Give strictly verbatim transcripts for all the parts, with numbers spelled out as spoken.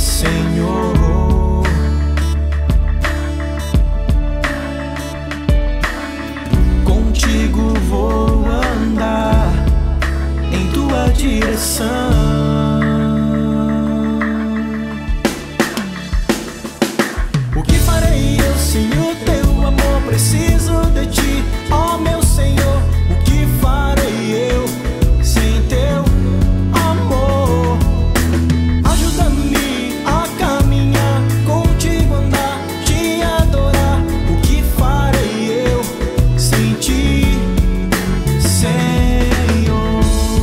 Senhor. Contigo vou andar em tua direção. O que farei eu sem o teu amor? Preciso de ti, ó meu Senhor. O que farei eu sem teu amor? Ajuda-me a caminhar contigo, andar, te adorar. O que farei eu sem ti, Senhor?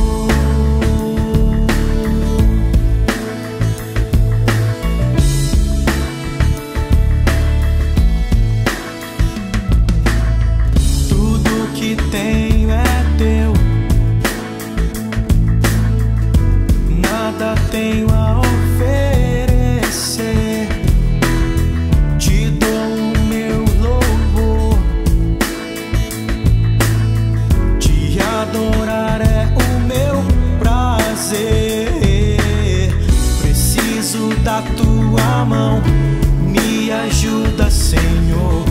Tudo que tenho é teu, nada tenho a oferecer. Te dou o meu louvor, te adorar é o meu prazer. Preciso da tua mão, me ajuda, Senhor.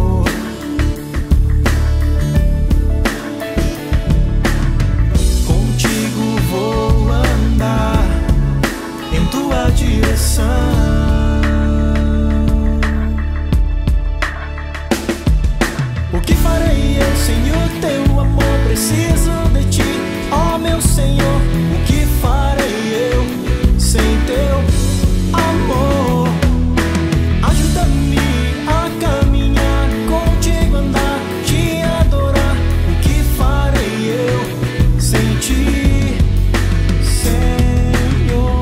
Contigo vou andar em tua direção. O que farei eu sem o teu amor? Preciso de ti, ó meu Senhor. O que farei eu sem teu amor? Ajuda-me a caminhar contigo, andar, te adorar. O que farei eu sem ti, Senhor?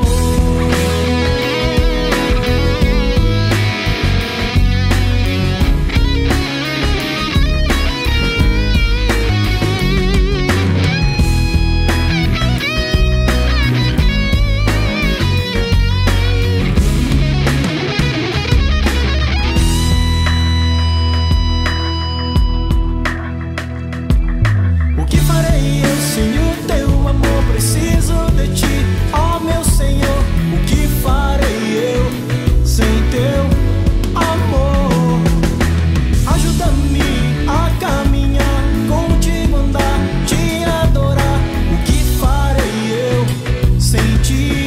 O que farei eu sem o teu amor? Preciso de ti, ó meu Senhor. O que farei eu sem teu amor? Ajuda-me a caminhar contigo, andar, te adorar. O que farei eu sem ti,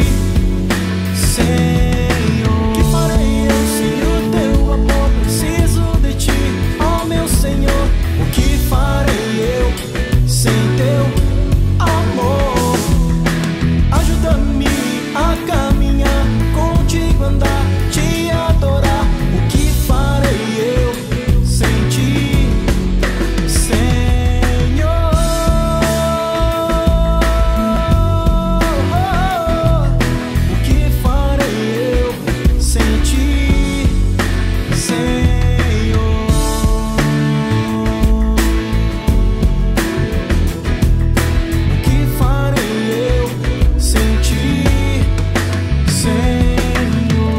Senhor? O que farei eu sem o teu amor? Preciso de ti, ó meu Senhor. O que farei eu sem teu amor? Ajuda-me a caminhar contigo, andar, te adorar. O que farei eu sem ti, Senhor? O que farei eu sem ti, Senhor? O que farei eu sem ti, Senhor?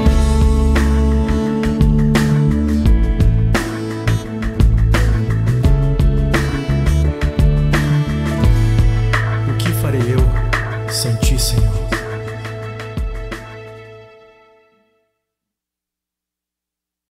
O que farei eu sem ti, Senhor?